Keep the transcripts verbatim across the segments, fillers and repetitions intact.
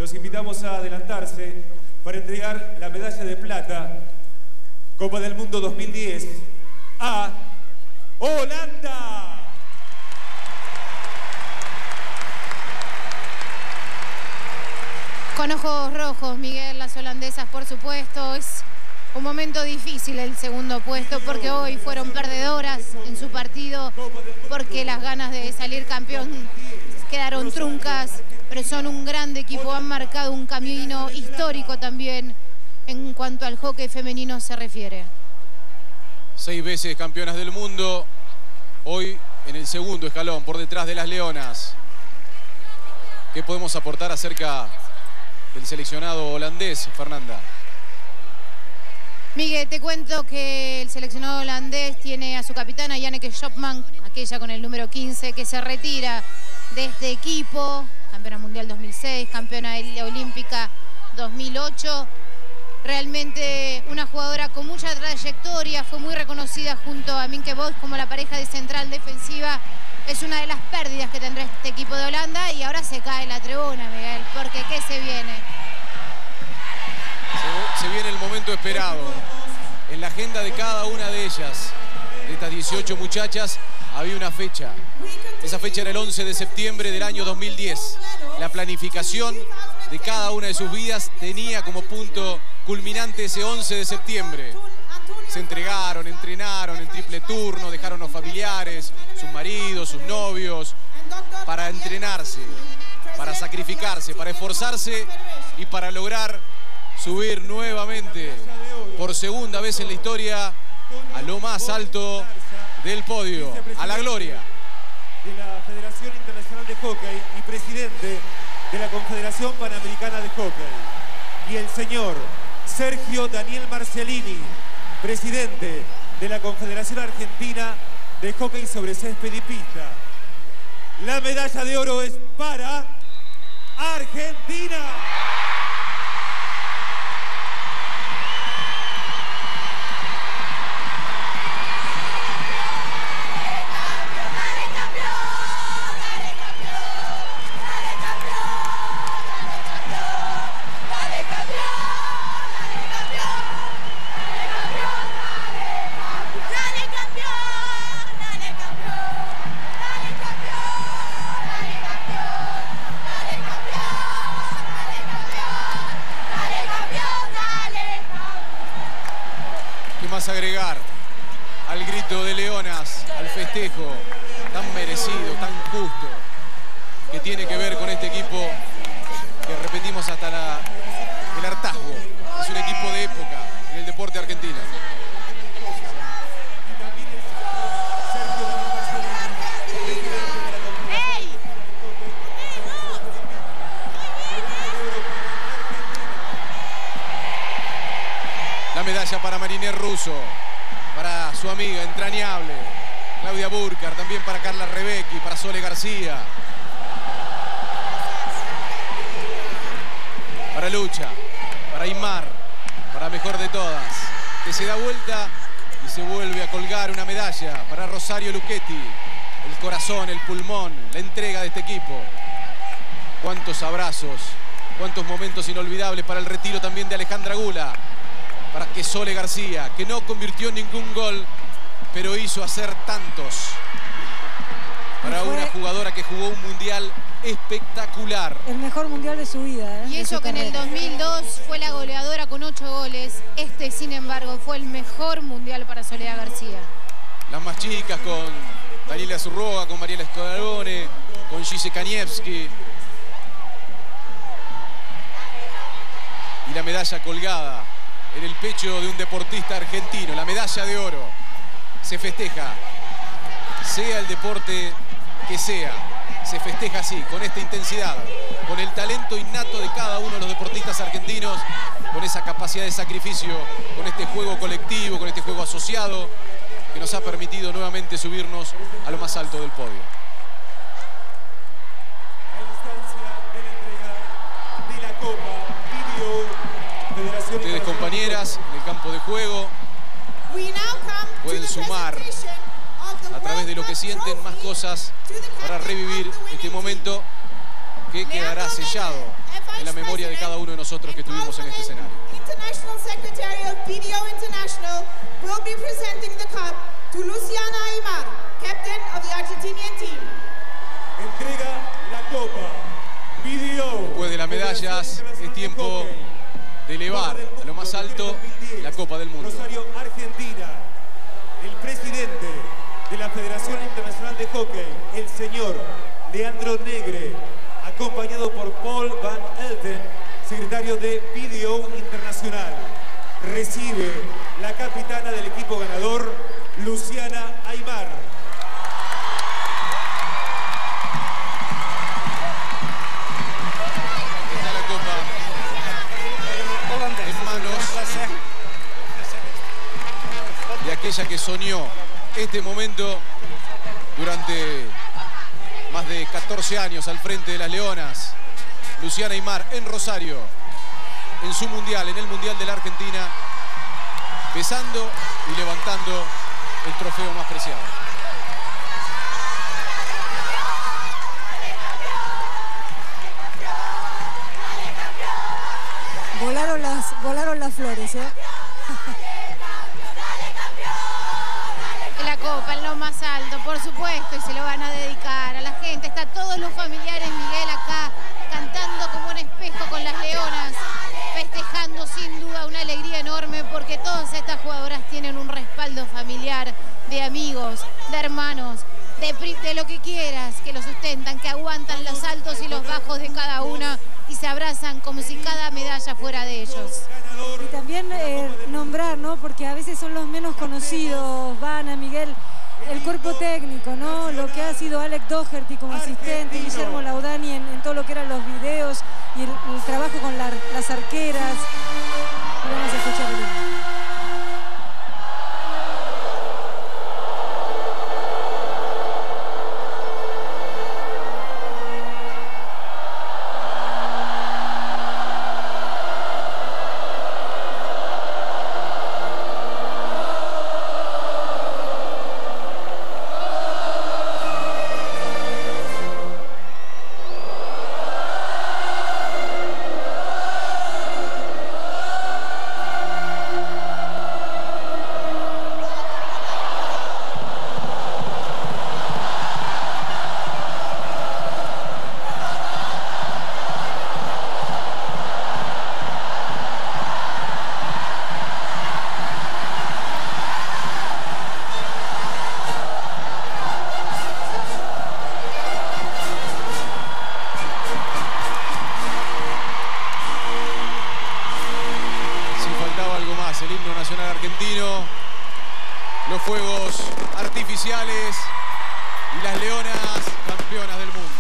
los invitamos a adelantarse para entregar la medalla de plata Copa del Mundo dos mil diez a Holanda. Con ojos rojos, Miguel, las holandesas, por supuesto. Es un momento difícil el segundo puesto porque hoy fueron perdedoras en su partido, porque las ganas de salir campeón quedaron truncas, pero son un grande equipo, han marcado un camino histórico también en cuanto al hockey femenino se refiere. Seis veces campeonas del mundo, hoy en el segundo escalón, por detrás de las leonas. ¿Qué podemos aportar acerca del seleccionado holandés, Fernanda? Miguel, te cuento que el seleccionado holandés tiene a su capitana Janneke Schopman, aquella con el número quince, que se retira de este equipo, campeona mundial dos mil seis, campeona olímpica dos mil ocho. Realmente una jugadora con mucha trayectoria, fue muy reconocida junto a Minke Bos como la pareja de central defensiva. Es una de las pérdidas que tendrá este equipo de Holanda y ahora se cae la tribuna, Miguel, porque ¿qué se viene? Se, se viene el momento esperado. En la agenda de cada una de ellas, de estas dieciocho muchachas, había una fecha. Esa fecha era el once de septiembre del año dos mil diez. La planificación de cada una de sus vidas tenía como punto culminante ese once de septiembre. Se entregaron, entrenaron en triple turno, dejaron a los familiares, sus maridos, sus novios, para entrenarse, para sacrificarse, para esforzarse y para lograr subir nuevamente por segunda vez en la historia a lo más alto del podio, a la gloria. De la Federación Internacional de Hockey y presidente de la Confederación Panamericana de Hockey. Y el señor Sergio Daniel Marcellini, presidente de la Confederación Argentina de Hockey sobre Césped y Pista. La medalla de oro es para Argentina. Agregar al grito de leonas, al festejo tan merecido, tan justo, que tiene que ver con este equipo que repetimos hasta la, el hartazgo. Es un equipo de época en el deporte argentino. La medalla para Mariner Russo, para su amiga entrañable Claudia Burkar, también para Carla Rebecki, para Sole García, para Lucha, para Aymar, para mejor de todas, que se da vuelta y se vuelve a colgar una medalla para Rosario Luchetti, el corazón, el pulmón, la entrega de este equipo. Cuántos abrazos, cuántos momentos inolvidables para el retiro también de Alejandra Gula, para que Sole García, que no convirtió ningún gol, pero hizo hacer tantos. Para una jugadora que jugó un mundial espectacular. El mejor mundial de su vida. ¿eh? Y eso que en el dos mil dos fue la goleadora con ocho goles. Este, sin embargo, fue el mejor mundial para Soledad García. Las más chicas con Daniela Zurroga, con Mariela Scalabone, con Gise Kaniewski. Y la medalla colgada en el pecho de un deportista argentino, la medalla de oro. Se festeja, sea el deporte que sea, se festeja así, con esta intensidad, con el talento innato de cada uno de los deportistas argentinos, con esa capacidad de sacrificio, con este juego colectivo, con este juego asociado, que nos ha permitido nuevamente subirnos a lo más alto del podio. Ustedes, compañeras, en el campo de juego, pueden sumar a través de lo que sienten más cosas para revivir este momento que quedará sellado en la memoria de cada uno de nosotros que estuvimos en este escenario. International Secretary of P D O International will be presenting the cup to Luciana Aymar, captain of the Argentinian team. Entrega la copa. P D O. Después de las medallas es tiempo de elevar a lo más alto la Copa del Mundo. Rosario, Argentina. El presidente de la Federación Internacional de Hockey, el señor Leandro Negre, acompañado por Paul Van Elten, secretario de P D O Internacional. Recibe la capitana del equipo ganador, Luciana Aymar. Está la copa en manos de aquella que soñó este momento durante más de catorce años al frente de las Leonas. Luciana Aymar en Rosario, en su mundial, en el Mundial de la Argentina, besando y levantando el trofeo más preciado. Volaron las, volaron las flores, ¿eh? La copa en lo más alto, por supuesto, y se lo van a dedicar a la gente. Está todos los familiares, Miguel, acá cantando como un espejo con las Leonas, festejando sin duda una alegría enorme porque todas estas jugadoras tienen un respaldo familiar, de amigos, de hermanos, de, de lo que quieras, que lo sustentan, que aguantan los altos y los bajos de cada una y se abrazan como si cada medalla fuera de ellos. Y también eh, nombrar, ¿no? Porque a veces son los menos conocidos, Vanna, Miguel, el cuerpo técnico, ¿no? Lo que ha sido Alec Doherty como asistente, Guillermo Laudani en, en todo lo que eran los videos y el, el trabajo con la, las arqueras. Y vamos a escuchar el himno. El himno nacional argentino, los fuegos artificiales y las Leonas campeonas del mundo.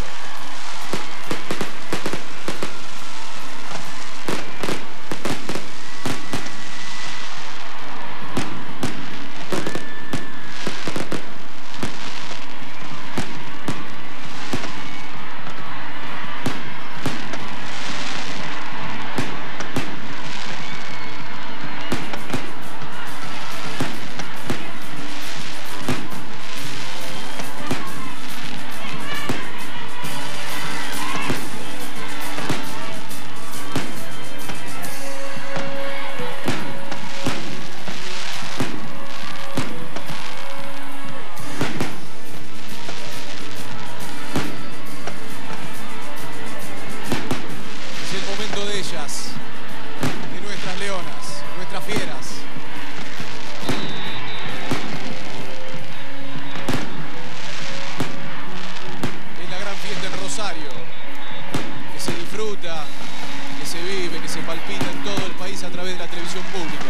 De nuestras leonas, nuestras fieras. Es la gran fiesta en Rosario, que se disfruta, que se vive, que se palpita en todo el país a través de la televisión pública.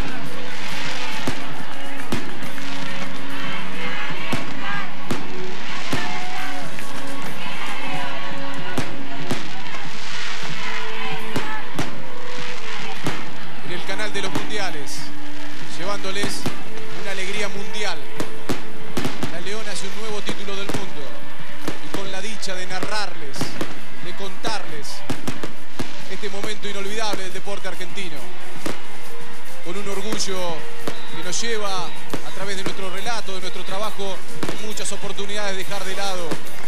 De los mundiales, llevándoles una alegría mundial. La Leona es un nuevo título del mundo y con la dicha de narrarles, de contarles este momento inolvidable del deporte argentino, con un orgullo que nos lleva a través de nuestro relato, de nuestro trabajo, en muchas oportunidades dejar de lado